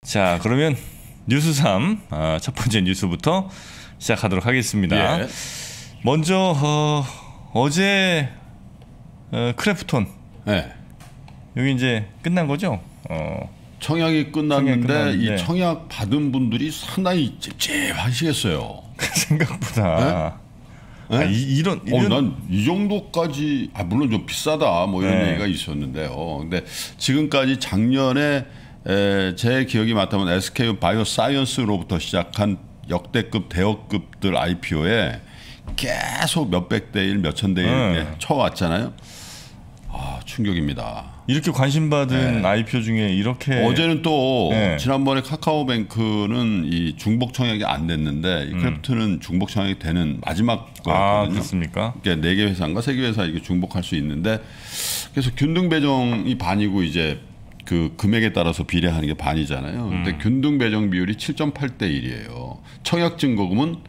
자, 그러면 뉴스 3 첫 번째 뉴스부터 시작하도록 하겠습니다. 예. 먼저 어제 크래프톤 네. 여기 이제 끝난 거죠? 청약이 끝났는데 끝났는데. 이 청약 받은 분들이 상당히 찝찝하시겠어요. 생각보다 네? 이런 난 이 정도까지 물론 좀 비싸다 뭐 이런 네. 얘기가 있었는데요. 근데 지금까지 작년에 제 기억이 맞다면 SK 바이오사이언스로부터 시작한 역대급 대역급들 IPO에 계속 몇백 대 일, 몇천 대 일 쳐왔잖아요. 충격입니다. 이렇게 관심받은 IPO 중에 이렇게 어제는 또 네. 지난번에 카카오뱅크는 이 중복 청약이 안 됐는데 이 크래프트는 중복 청약이 되는 마지막 거였거든요. 그렇습니까? 그러니까 4개 회사인가 3개 회사 이게 중복할 수 있는데 그래서 균등 배정이 반이고 이제 그 금액에 따라서 비례하는 게 반이잖아요. 근데 균등 배정 비율이 7.8대 1이에요. 청약 증거금은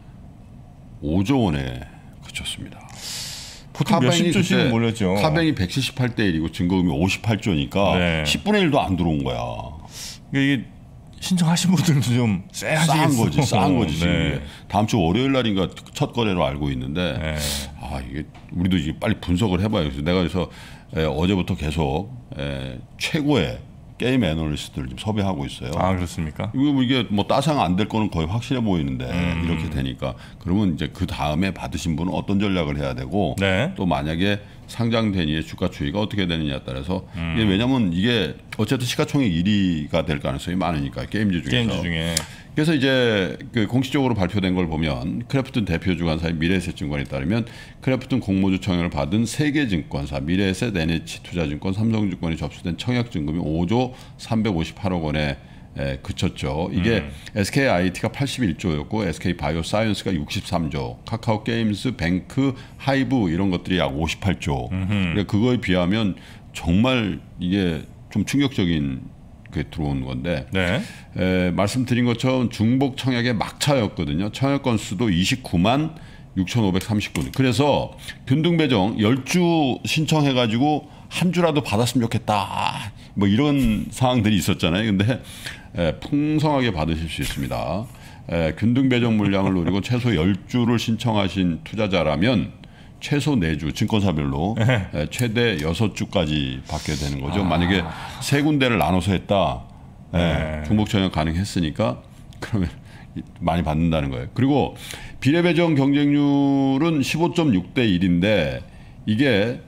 5조 원에 그쳤습니다. 보통 몇십 조씩은 몰렸죠. 카뱅이 178대 1이고 증거금이 58조니까 네. 10분의 1도 안 들어온 거야. 그러니까 이게 신청하신 분들도 좀 싼 거지, 싼 거지 지금. 네. 다음 주 월요일 날인가 첫 거래로 알고 있는데, 네. 이게 우리도 이게 빨리 분석을 해봐요. 그래서 내가 그래서 어제부터 계속 최고의 게임 애널리스트를 좀 섭외하고 있어요. 그렇습니까? 이게 뭐 따상 안 될 거는 거의 확실해 보이는데 이렇게 되니까 그러면 이제 그 다음에 받으신 분은 어떤 전략을 해야 되고 네. 또 만약에 상장된 이의 주가 추이가 어떻게 되느냐에 따라서 이게 왜냐하면 이게 어쨌든 시가총액 1위가 될 가능성이 많으니까 게임주 중에. 그래서 이제 그 공식적으로 발표된 걸 보면 크래프톤 대표 주관사인 미래에셋증권에 따르면 크래프톤 공모주 청약을 받은 3개 증권사 미래에셋, NH투자증권, 삼성증권이 접수된 청약 증금이 5조 358억 원에 그쳤죠. 이게 SKIT가 81조였고 SK바이오사이언스가 63조, 카카오게임스, 뱅크, 하이브 이런 것들이 약 58조. 그러니까 그거에 비하면 정말 이게 좀 충격적인 그게 들어온 건데 네. 말씀드린 것처럼 중복 청약의 막차였거든요. 청약 건수도 29만 6,539건. 그래서 균등 배정 10주 신청해가지고 한 주라도 받았으면 좋겠다. 뭐 이런 상황들이 있었잖아요. 근데 풍성하게 받으실 수 있습니다. 균등 배정 물량을 노리고 최소 10주를 신청하신 투자자라면 최소 4주 증권사별로 최대 6주까지 받게 되는 거죠. 만약에 3군데를 나눠서 했다. 중복 청약 가능했으니까 그러면 많이 받는다는 거예요. 그리고 비례 배정 경쟁률은 15.6대 1인데 이게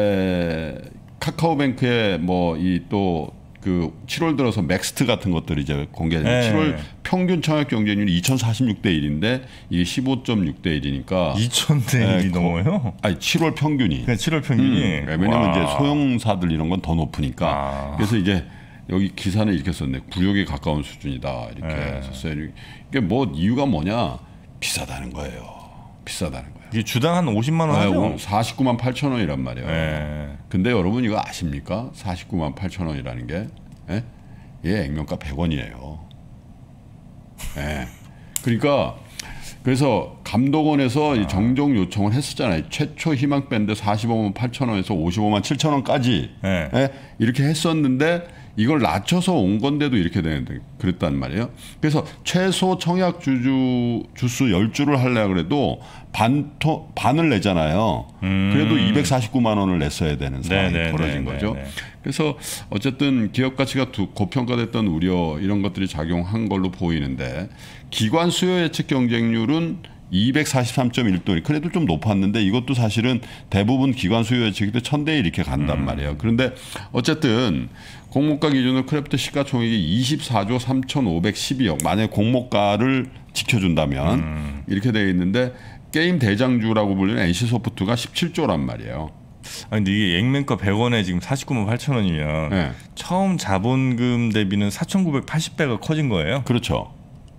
카카오뱅크의 뭐 이 또 그 7월 들어서 맥스트 같은 것들이 이제 공개된 7월 평균 청약 경쟁률이 2,046대 1인데 이게 15.6대 1이니까 2,000대 1이 넘어요? 아니 7월 평균이. 그러니까 7월 평균이. 왜냐면 이제 소형사들 이런 건 더 높으니까. 그래서 이제 여기 기사는 이렇게 썼네. 굴욕에 가까운 수준이다 이렇게 썼어요. 이게 뭐 이유가 뭐냐? 비싸다는 거예요. 비싸다는 거예요. 이게 주당 한 50만 원 하죠? 49만 8천 원이란 말이에요. 근데 여러분 이거 아십니까? 49만 8천 원이라는 게 얘 액면가 100원이에요. 그러니까 그래서 감독원에서 이 정정 요청을 했었잖아요. 최초 희망 밴드 45만 8천 원에서 55만 7천 원까지 이렇게 했었는데 이걸 낮춰서 온 건데도 이렇게 되는데 그랬단 말이에요. 그래서 최소 청약 주수 10주를 하려고 그래도 반을 내잖아요. 그래도 249만 원을 냈어야 되는 상황이 벌어진 거죠. 그래서 어쨌든 기업 가치가 고평가됐던 우려 이런 것들이 작용한 걸로 보이는데 기관 수요 예측 경쟁률은 243.1도 그래도 좀 높았는데 이것도 사실은 대부분 기관 수요 예측이 1,000대 1 이렇게 간단 말이에요. 그런데 어쨌든 공모가 기준으로 크래프트 시가총액이 24조 3,512억 만약에 공모가를 지켜준다면 이렇게 되어 있는데 게임 대장주라고 불리는 NC소프트가 17조란 말이에요. 근데 이게 액면가 100원에 지금 49만 8천 원이면 처음 자본금 대비는 4,980배가 커진 거예요? 그렇죠.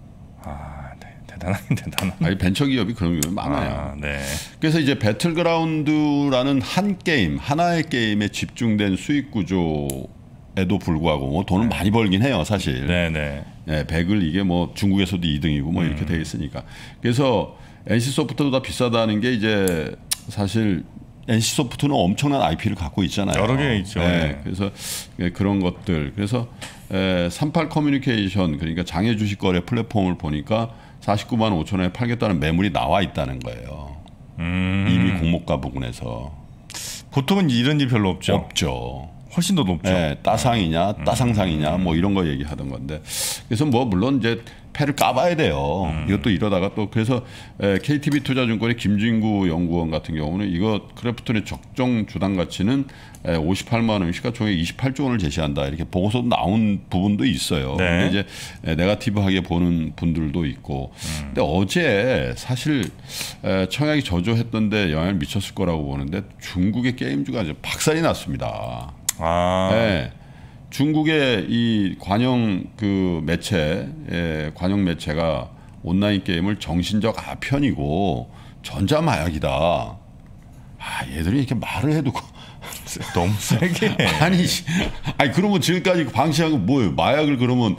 대단하네. 벤처 기업이 그런 경우가 많아요. 그래서 이제 배틀그라운드라는 한 게임, 하나의 게임에 집중된 수익 구조에도 불구하고 뭐 돈을 많이 벌긴 해요, 사실. 100을 이게 뭐 중국에서도 2등이고 뭐 이렇게 돼 있으니까. 그래서 NC소프트보다 비싸다는 게 이제 사실 NC소프트는 엄청난 IP를 갖고 있잖아요. 여러 개 있죠. 네. 그래서 그런 것들. 그래서 38 커뮤니케이션 그러니까 장외 주식 거래 플랫폼을 보니까 49만 5천 원에 팔겠다는 매물이 나와 있다는 거예요. 이미 공모가 부분에서. 보통은 이런 일 별로 없죠. 없죠. 훨씬 더 높죠. 네, 따상이냐, 따상상이냐, 뭐 이런 거 얘기하던 건데. 그래서 뭐 물론 이제 패를 까봐야 돼요. 이것도 이러다가 또 그래서 KTB 투자증권의 김진구 연구원 같은 경우는 이거 크래프톤의 적정 주당 가치는 58만 원, 시가총액 28조 원을 제시한다. 이렇게 보고서 나온 부분도 있어요. 네. 근데 이제 네거티브하게 보는 분들도 있고. 근데 어제 사실 청약이 저조했던데 영향을 미쳤을 거라고 보는데 중국의 게임주가 이제 박살이 났습니다. 네. 중국의 이 관영 그 매체, 관영 매체가 온라인 게임을 정신적 아편이고 전자마약이다. 얘들이 이렇게 말을 해도 너무 세게. 아니 그러면 지금까지 방치한 거 뭐예요? 마약을 그러면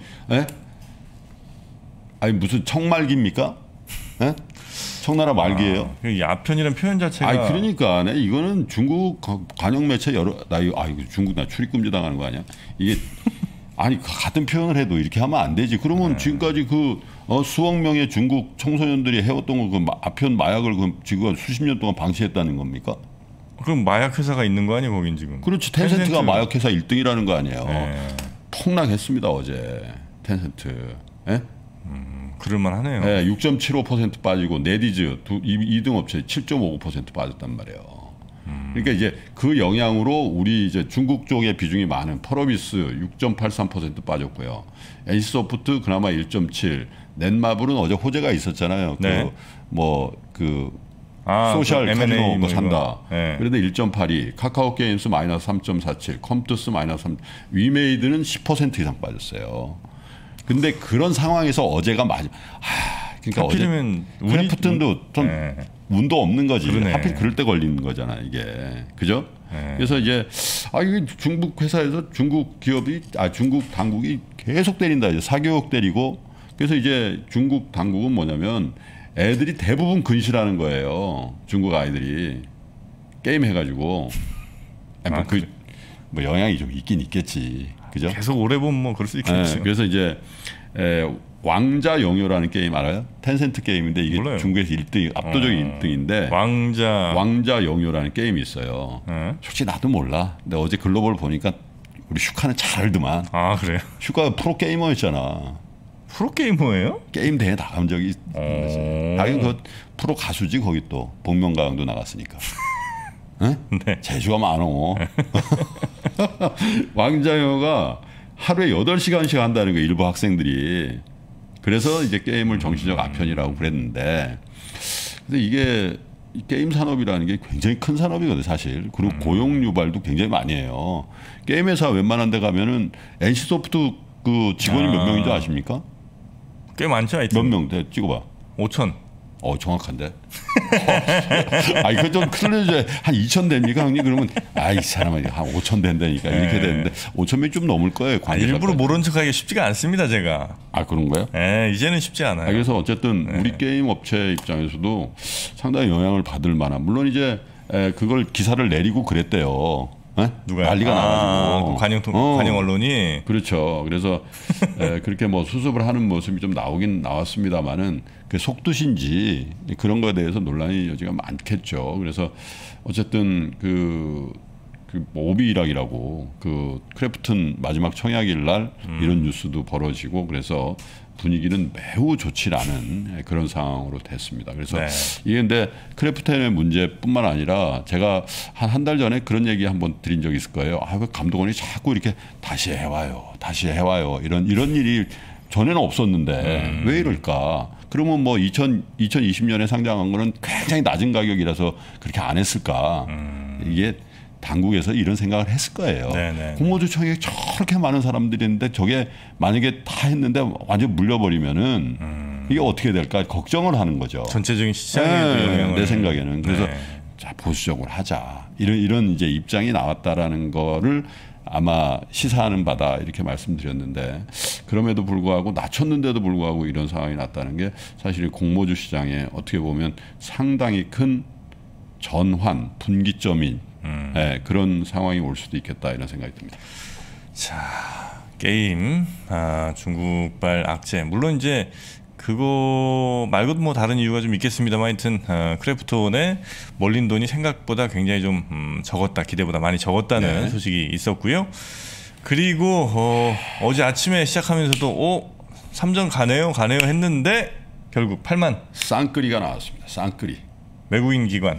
아니 무슨 청말기입니까? 에? 청나라 말기예요. 야편이라는 표현 자체가. 아니 그러니까 이거는 중국 관영 매체 이거 중국 나 출입금지 당하는 거 아니야? 이게 아니 같은 표현을 해도 이렇게 하면 안 되지. 그러면 지금까지 그 수억 명의 중국 청소년들이 해왔던 거 그 아편 마약을 그 지금 수십 년 동안 방치했다는 겁니까? 그럼 마약 회사가 있는 거 아니에요, 거긴 지금? 그렇지. 텐센트가 마약 회사 1등이라는 거 아니에요. 폭락했습니다 어제 텐센트. 예? 그럴만하네요. 네, 6.75% 빠지고 네디즈 2등 업체 7.59% 빠졌단 말이에요. 그러니까 이제 그 영향으로 우리 이제 중국 쪽의 비중이 많은 펄어비스 6.83% 빠졌고요. NC소프트 그나마 1.7. 넷마블은 어제 호재가 있었잖아요. 네. 소셜 카지노 거 산다. 네. 그런데 1.82. 카카오 게임스 마이너스 3.47. 컴투스 마이너스 3. 위메이드는 10% 이상 빠졌어요. 근데 그런 상황에서 어제가 그러니까 어제 크래프톤도 좀 운도 없는 거지. 그러네. 하필 그럴 때 걸리는 거잖아 이게. 그죠? 그래서 이제 이게 중국 회사에서 중국 기업이 중국 당국이 계속 때린다. 이제 사교육 때리고. 그래서 이제 중국 당국은 뭐냐면 애들이 대부분 근실하는 거예요. 중국 아이들이 게임 해가지고. 뭐 영향이 좀 있긴 있겠지. 그죠? 계속 오래 보면 뭐 그럴 수 있겠죠. 그래서 이제 왕자 영요라는 게임 알아요? 텐센트 게임인데 이게 몰라요. 중국에서 1등 압도적인 1등인데 왕자 영요라는 게임이 있어요. 솔직히 나도 몰라. 근데 어제 글로벌 보니까 우리 슈카는 잘 알더만. 그래요? 슈카가 프로 게이머였잖아. 프로 게이머예요? 게임 대회 나간 적이 있어요. 당연히 그 프로 가수지 거기 또 복면가왕도 나갔으니까. 응? 네. 재주가 많어. 왕자영어가 하루에 8시간씩 한다는 거예요. 일부 학생들이. 그래서 이제 게임을 정신적 아편이라고 그랬는데 근데 이게 게임 산업이라는 게 굉장히 큰 산업이거든요. 사실. 그리고 고용 유발도 굉장히 많이 해요. 게임 회사 웬만한 데 가면은 NC소프트 그 직원이 몇 명인지 아십니까? 꽤 많죠. 하여튼. 몇 명? 찍어봐. 5천. 정확한데. 이거 좀 틀려줘야 한 2천 됩니까 형님? 그러면 이 사람아 한 5천 된다니까 이렇게 되는데 5천 명이 좀 넘을 거예요. 일부러 모른 척하기 쉽지가 않습니다 제가. 그런 거요? 이제는 쉽지 않아요. 그래서 어쨌든 우리 게임 업체 입장에서도 상당히 영향을 받을 만한. 물론 이제 그걸 기사를 내리고 그랬대요. 누가 난리가 나가지고 관영 언론이 그렇죠. 그래서 그렇게 뭐 수습을 하는 모습이 좀 나왔습니다만은 그 속뜻인지 그런 거에 대해서 논란의 여지가 많겠죠. 그래서 어쨌든 그 오비락이라고 그 크래프톤 마지막 청약일 날 이런 뉴스도 벌어지고 그래서 분위기는 매우 좋지 않은 그런 상황으로 됐습니다. 그래서 이게 근데 크래프톤의 문제뿐만 아니라 제가 한 달 전에 그런 얘기 한번 드린 적이 있을 거예요. 왜 감독원이 자꾸 이렇게 다시 해와요 이런 일이 전에는 없었는데 왜 이럴까? 그러면 뭐 2020년에 상장한 거는 굉장히 낮은 가격이라서 그렇게 안 했을까? 이게 당국에서 이런 생각을 했을 거예요. 공모주청에 저렇게 많은 사람들이 있는데 저게 만약에 다 했는데 완전 물려버리면은 이게 어떻게 될까 걱정을 하는 거죠. 전체적인 시장에 내 생각에는. 그래서 자, 보수적으로 하자. 이런 이제 입장이 나왔다라는 거를 아마 시사하는 바다 이렇게 말씀드렸는데 그럼에도 불구하고 낮췄는데도 불구하고 이런 상황이 났다는 게 사실 공모주 시장에 어떻게 보면 상당히 큰 전환, 분기점인 그런 상황이 올 수도 있겠다 이런 생각이 듭니다. 자, 게임 중국발 악재 물론 이제 그거 말고도 뭐 다른 이유가 좀 있겠습니다만 하여튼 크래프톤의 몰린 돈이 생각보다 굉장히 좀 적었다, 기대보다 많이 적었다는 소식이 있었고요. 그리고 어제 아침에 시작하면서도 3전 가네요 했는데 결국 8만 쌍끌이가 나왔습니다. 쌍끌이. 외국인 기관.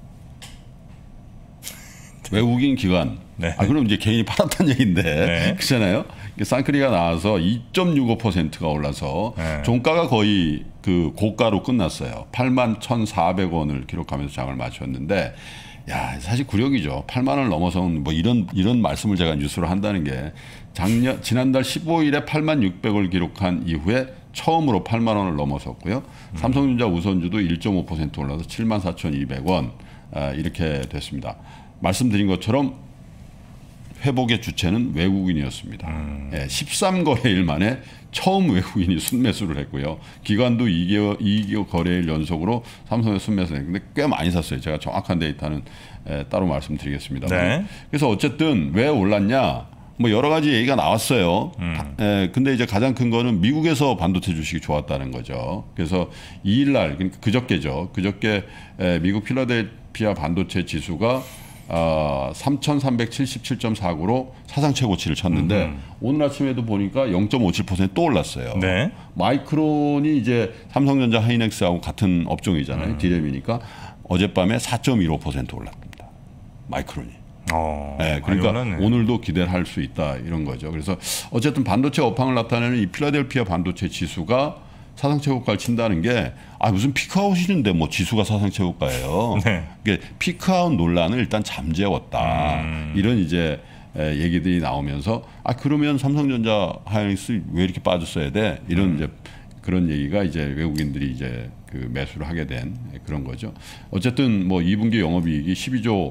네. 그럼 이제 개인이 팔았다는 얘기인데 그렇잖아요. 쌍끌이가 나와서 2.65%가 올라서 종가가 거의 그 고가로 끝났어요. 81,400원을 기록하면서 장을 마쳤는데, 야 사실 굴욕이죠. 8만 원을 넘어서는 뭐 이런 말씀을 제가 뉴스로 한다는 게 지난달 15일에 8600을 기록한 이후에 처음으로 8만 원을 넘어섰고요. 삼성전자 우선주도 1.5% 올라서 74,200원 이렇게 됐습니다. 말씀드린 것처럼 회복의 주체는 외국인이었습니다. 13거래일 만에 처음 외국인이 순매수를 했고요. 기관도 2개월 거래일 연속으로 삼성의 순매수를 했는데 꽤 많이 샀어요. 제가 정확한 데이터는 따로 말씀드리겠습니다. 그래서 어쨌든 왜 올랐냐? 뭐 여러 가지 얘기가 나왔어요. 근데 이제 가장 큰 거는 미국에서 반도체 주식이 좋았다는 거죠. 그래서 2일 날, 그러니까 그저께죠. 그저께 미국 필라델피아 반도체 지수가 3,377.49로 사상 최고치를 쳤는데 오늘 아침에도 보니까 0.57% 또 올랐어요. 마이크론이 이제 삼성전자 하이닉스하고 같은 업종이잖아요. 디램이니까 어젯밤에 4.15% 올랐습니다. 마이크론이. 그러니까 오늘도 기대를 할 수 있다 이런 거죠. 그래서 어쨌든 반도체 업황을 나타내는 이 필라델피아 반도체 지수가 사상 최고가를 친다는 게 무슨 피크아웃이는데 뭐 지수가 사상 최고가예요. 이게 피크아웃 논란을 일단 잠재웠다. 이런 이제 얘기들이 나오면서 그러면 삼성전자 하이닉스 왜 이렇게 빠졌어야 돼? 이런 이제 그런 얘기가 이제 외국인들이 이제 그 매수를 하게 된 그런 거죠. 어쨌든 뭐 2분기 영업이익이 12조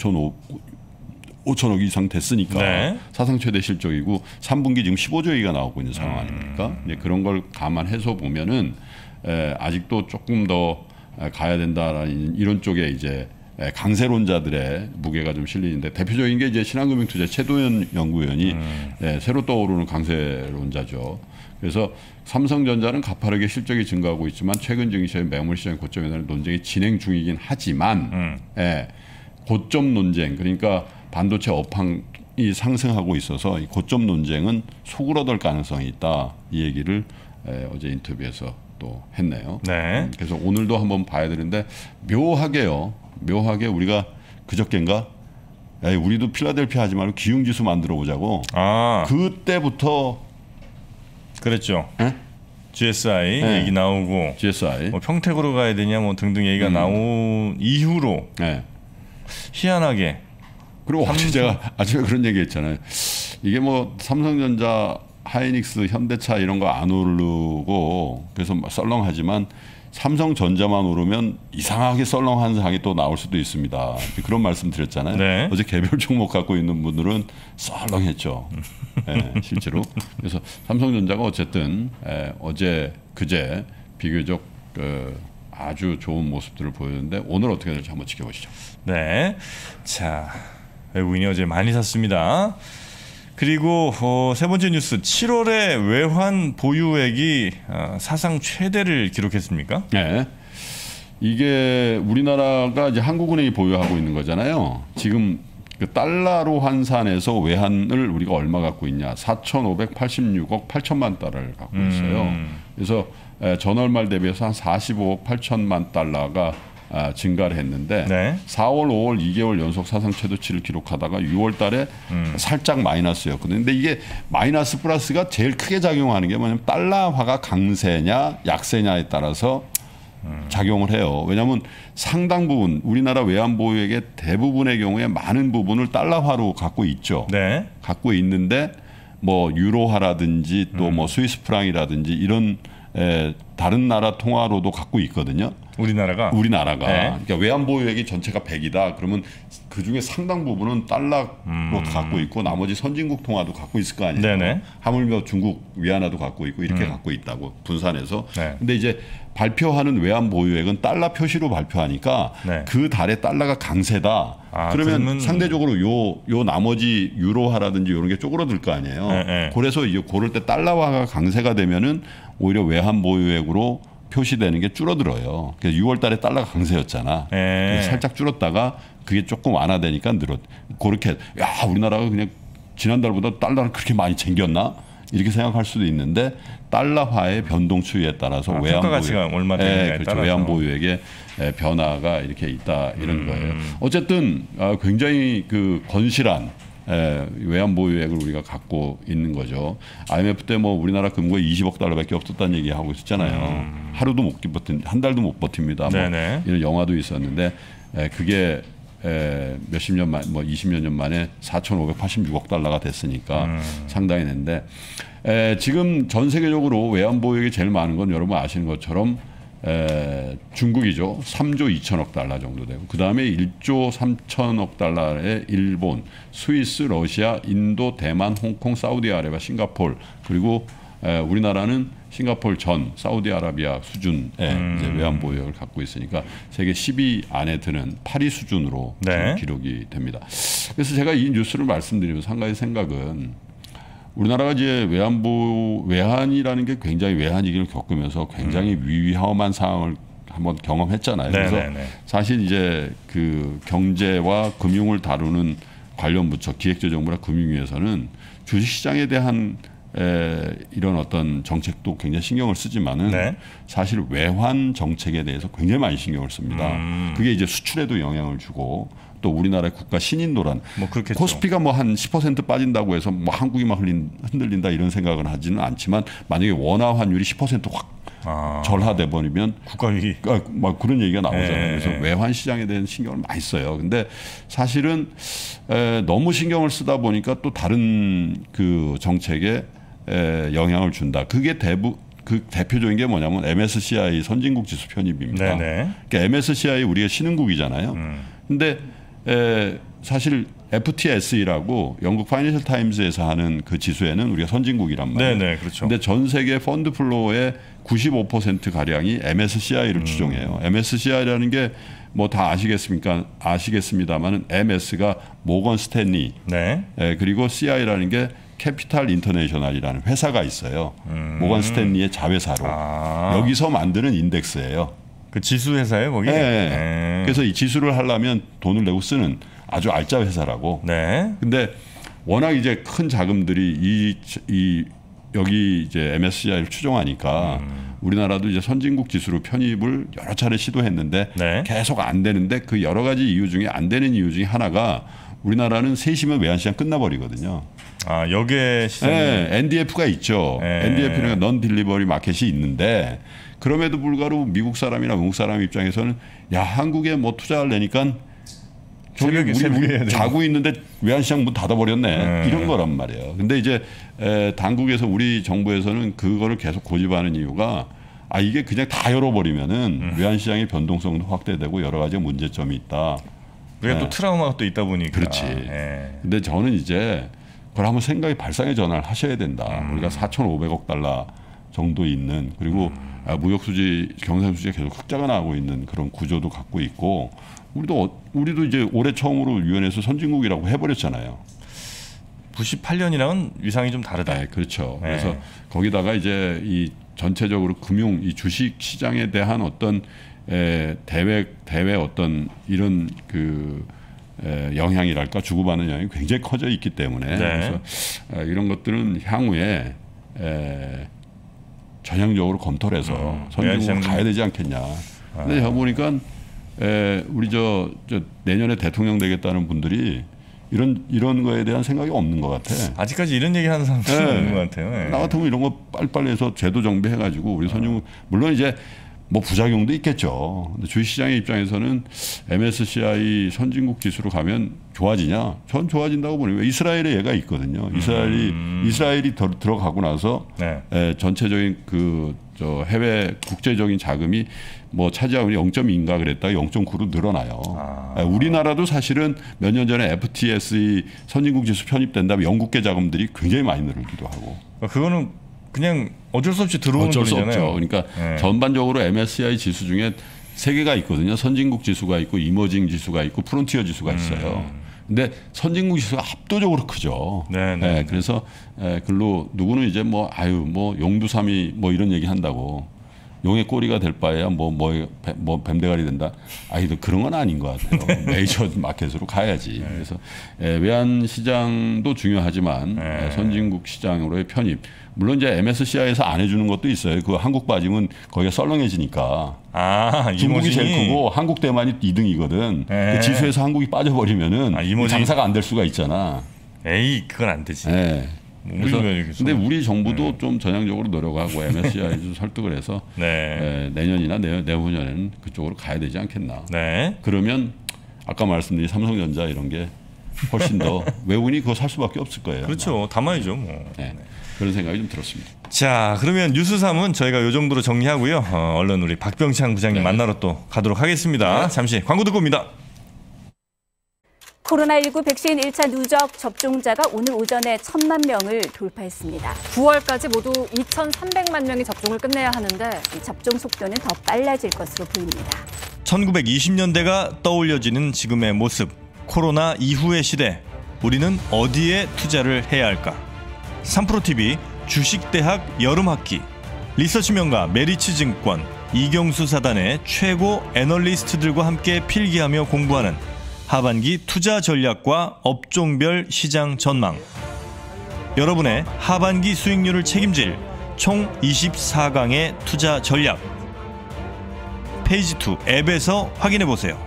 5천억 이상 됐으니까 사상 최대 실적이고 3분기 지금 15조 얘기가 나오고 있는 상황 아닙니까? 이제 그런 걸 감안해서 보면은 아직도 조금 더 가야 된다라는 이런 쪽에 이제 강세론자들의 무게가 좀 실리는데 대표적인 게 이제 신한금융투자 최도현 연구위원이 새로 떠오르는 강세론자죠. 그래서 삼성전자는 가파르게 실적이 증가하고 있지만 최근 증시의 매물 시장 고점에 대한 논쟁이 진행 중이긴 하지만 고점 논쟁 그러니까 반도체 업황이 상승하고 있어서 이 고점 논쟁은 소그러들 가능성이 있다. 이 얘기를 어제 인터뷰에서 또 했네요. 그래서 오늘도 한번 봐야 되는데 묘하게요. 묘하게 우리가 그저께인가 우리도 필라델피아 하지 말고 기흉지수 만들어 보자고. 그때부터 그랬죠. GSI 얘기 나오고 GSI 뭐 평택으로 가야 되냐 뭐 등등 얘기가 나온 이후로 희한하게 그리고 어제 제가 아침에 그런 얘기 했잖아요. 이게 뭐 삼성전자, 하이닉스, 현대차 이런 거 안 오르고 그래서 썰렁하지만 삼성전자만 오르면 이상하게 썰렁한 상황이 또 나올 수도 있습니다. 그런 말씀 드렸잖아요. 어제 개별 종목 갖고 있는 분들은 썰렁했죠. 실제로. 그래서 삼성전자가 어쨌든 어제 그제 비교적 아주 좋은 모습들을 보였는데 오늘 어떻게 될지 한번 지켜보시죠. 자, 외국인이 어제 많이 샀습니다. 그리고 세 번째 뉴스 7월에 외환 보유액이 사상 최대를 기록했습니까? 이게 우리나라가 이제 한국은행이 보유하고 있는 거잖아요. 지금 그 달러로 환산해서 외환을 우리가 얼마 갖고 있냐? 4,586억 8천만 달러를 갖고 있어요. 그래서 전월 말 대비해서 한 45억 8천만 달러가 증가를 했는데 4월, 5월 2개월 연속 사상 최저치를 기록하다가 6월 달에 살짝 마이너스였거든요. 근데 이게 마이너스 플러스가 제일 크게 작용하는 게 뭐냐면 달러화가 강세냐 약세냐에 따라서 작용을 해요. 왜냐하면 상당 부분 우리나라 외환 보유액의 대부분의 경우에 많은 부분을 달러화로 갖고 있죠. 갖고 있는데 뭐 유로화라든지 또 뭐 스위스 프랑이라든지 이런 다른 나라 통화로도 갖고 있거든요. 우리나라가 그러니까 외환 보유액이 전체가 100이다. 그러면 그 중에 상당 부분은 달러로 갖고 있고 나머지 선진국 통화도 갖고 있을 거 아니에요. 하물며 중국 위안화도 갖고 있고 이렇게 갖고 있다고 분산해서. 근데 이제 발표하는 외환 보유액은 달러 표시로 발표하니까 네. 그 달에 달러가 강세다. 그러면 상대적으로 요 나머지 유로화라든지 이런 게 쪼그라들 거 아니에요. 네. 그래서 이제 고를 때 달러화가 강세가 되면은 오히려 외환 보유액으로 표시되는 게 줄어들어요. 그래서 6월 달에 달러가 강세였잖아. 살짝 줄었다가 그게 조금 완화되니까 늘었. 그렇게 야 우리나라가 그냥 지난달보다 달러를 그렇게 많이 챙겼나? 이렇게 생각할 수도 있는데 달러화의 변동 추이에 따라서 외환 가치가 얼마 되느냐에 그렇죠. 외환 보유액의 변화가 이렇게 있다 이런 거예요. 어쨌든 굉장히 그 건실한 외환 보유액을 우리가 갖고 있는 거죠. IMF 때 뭐 우리나라 금고에 20억 달러밖에 없었다는 얘기하고 있었잖아요. 하루도 못 버틴, 한 달도 못 버팁니다. 뭐 이런 영화도 있었는데 그게 몇십 년 만, 뭐 20여 년 만에 4,586억 달러가 됐으니까 상당히 됐는데 지금 전 세계적으로 외환 보유액이 제일 많은 건 여러분 아시는 것처럼 중국이죠. 3조 2천억 달러 정도 되고 그 다음에 1조 3천억 달러의 일본, 스위스, 러시아, 인도, 대만, 홍콩, 사우디아라비아, 싱가포르 그리고 우리나라는 싱가포르 전 사우디아라비아 수준의 이제 외환 보유액을 갖고 있으니까 세계 10위 안에 드는 8위 수준으로 기록이 됩니다. 그래서 제가 이 뉴스를 말씀드리면서 한 가지 생각은 우리나라가 이제 외환이라는 게 굉장히 외환 위기를 겪으면서 굉장히 위험한 상황을 한번 경험했잖아요. 그래서 사실 이제 그 경제와 금융을 다루는 관련 부처 기획재정부나 금융위에서는 주식시장에 대한 이런 어떤 정책도 굉장히 신경을 쓰지만은 사실 외환 정책에 대해서 굉장히 많이 신경을 씁니다. 그게 이제 수출에도 영향을 주고 또 우리나라의 국가 신인도란 뭐 코스피가 뭐 한 10% 빠진다고 해서 뭐 한국이 막 흔들린다 이런 생각은 하지는 않지만 만약에 원화 환율이 10%확 절하돼 버리면 국가 위기 막 그런 얘기가 나오잖아요. 그래서 외환 시장에 대한 신경을 많이 써요. 근데 사실은 너무 신경을 쓰다 보니까 또 다른 그 정책에 영향을 준다. 그게 그 대표적인 게 뭐냐면 MSCI 선진국 지수 편입입니다. 그러니까 MSCI 우리가 신흥국이잖아요. 근데 사실 FTSE라고 영국 파이낸셜 타임즈에서 하는 그 지수에는 우리가 선진국이란 말이에요. 그렇죠. 근데 전 세계 펀드 플로우의 95% 가량이 MSCI를 추종해요. MSCI라는 게 뭐 다 아시겠습니다만은 MS가 모건 스탠리, 그리고 CI라는 게 캐피탈 인터내셔널이라는 회사가 있어요. 모건 스탠리의 자회사로 여기서 만드는 인덱스예요. 그 지수 회사예요, 거기? 그래서 이 지수를 하려면 돈을 내고 쓰는 아주 알짜 회사라고. 근데 워낙 이제 큰 자금들이 여기 이제 MSCI를 추종하니까 우리나라도 이제 선진국 지수로 편입을 여러 차례 시도했는데 계속 안 되는데 그 여러 가지 이유 중에 안 되는 이유 중에 하나가 우리나라는 셋이면 외환시장 끝나버리거든요. 여기에 시장이 NDF가 있죠. NDF는 넌 딜리버리 마켓이 있는데 그럼에도 불구하고 미국 사람이나 외국 사람 입장에서는 야 한국에 뭐 투자하려니까 저기 우리 자고 있는데 외환시장 문 닫아버렸네 이런 거란 말이에요. 근데 이제 당국에서 우리 정부에서는 그거를 계속 고집하는 이유가 이게 그냥 다 열어버리면은 외환시장의 변동성도 확대되고 여러 가지 문제점이 있다. 그게 또 트라우마가 또 있다 보니까. 그렇지. 근데 저는 이제 그걸 한번 생각이 발상의 전환을 하셔야 된다. 우리가 4,500억 달러 정도 있는 그리고 무역 수지, 경상 수지가 계속 흑자가 나고 있는 그런 구조도 갖고 있고 우리도 이제 올해 처음으로 유엔에서 선진국이라고 해버렸잖아요. 98년이랑은 위상이 좀 다르다. 그렇죠. 그래서 거기다가 이제 이 전체적으로 금융, 이 주식 시장에 대한 어떤 대외 어떤 이런 그 영향이랄까 주고받는 영향이 굉장히 커져 있기 때문에 그래서 이런 것들은 향후에 전향적으로 검토를 해서 선진국으로 가야 되지 않겠냐. 근데 제가 보니까 우리 저 내년에 대통령 되겠다는 분들이 이런 거에 대한 생각이 없는 것 같아. 아직까지 이런 얘기 하는 사람들은 없는 것 같아요. 나 같으면 이런 거 빨리빨리 해서 제도 정비해가지고 우리 선진국 물론 이제 뭐 부작용도 있겠죠. 근데 주식시장의 입장에서는 MSCI 선진국 지수로 가면 좋아지냐? 전 좋아진다고 보니 왜 이스라엘에 얘가 있거든요. 이스라엘이 들어가고 나서 전체적인 저 해외 국제적인 자금이 뭐 차지하고 0.2인가 그랬다가 0.9로 늘어나요. 우리나라도 사실은 몇 년 전에 FTSE 선진국 지수 편입된 다음에 영국계 자금들이 굉장히 많이 늘기도 하고. 그거는 그냥 어쩔 수 없이 들어오는 어쩔 수 돈이잖아요. 없죠. 그러니까 전반적으로 MSCI 지수 중에 3개가 있거든요. 선진국 지수가 있고 이머징 지수가 있고 프론티어 지수가 있어요. 근데 선진국 지수가 압도적으로 크죠. 네, 그래서 글로 누구는 이제 뭐 용두삼이 뭐 이런 얘기 한다고 용의 꼬리가 될 바에야 뭐 뱀대가리 된다. 그런 건 아닌 것 같아요. 메이저 마켓으로 가야지. 그래서 외환 시장도 중요하지만 선진국 시장으로의 편입. 물론 이제 MSCI에서 안 해주는 것도 있어요. 그 한국 빠지면 거기가 썰렁해지니까. 중국이 제일 크고 한국 대만이 2등이거든. 그 지수에서 한국이 빠져버리면은 장사가 안 될 수가 있잖아. 그건 안 되지. 그래서 근데 우리 정부도 좀 전향적으로 노력하고 MSCI도 설득을 해서 내년이나 내후년에는 그쪽으로 가야 되지 않겠나. 그러면 아까 말씀드린 삼성전자 이런 게 훨씬 더 외국인이 그거 살 수밖에 없을 거예요. 그렇죠. 담아야죠. 뭐. 그런 생각이 좀 들었습니다. 자, 그러면 뉴스 3은 저희가 이 정도로 정리하고요. 얼른 우리 박병창 부장님 만나러 또 가도록 하겠습니다. 잠시 광고 듣고 옵니다. 코로나19 백신 1차 누적 접종자가 오늘 오전에 1,000만 명을 돌파했습니다. 9월까지 모두 2,300만 명이 접종을 끝내야 하는데 이 접종 속도는 더 빨라질 것으로 보입니다. 1920년대가 떠올려지는 지금의 모습. 코로나 이후의 시대. 우리는 어디에 투자를 해야 할까? 3프로TV 주식대학 여름학기. 리서치 명가 메리츠증권 이경수 사단의 최고 애널리스트들과 함께 필기하며 공부하는 하반기 투자 전략과 업종별 시장 전망. 여러분의 하반기 수익률을 책임질 총 24강의 투자 전략. 페이지 2 앱에서 확인해 보세요.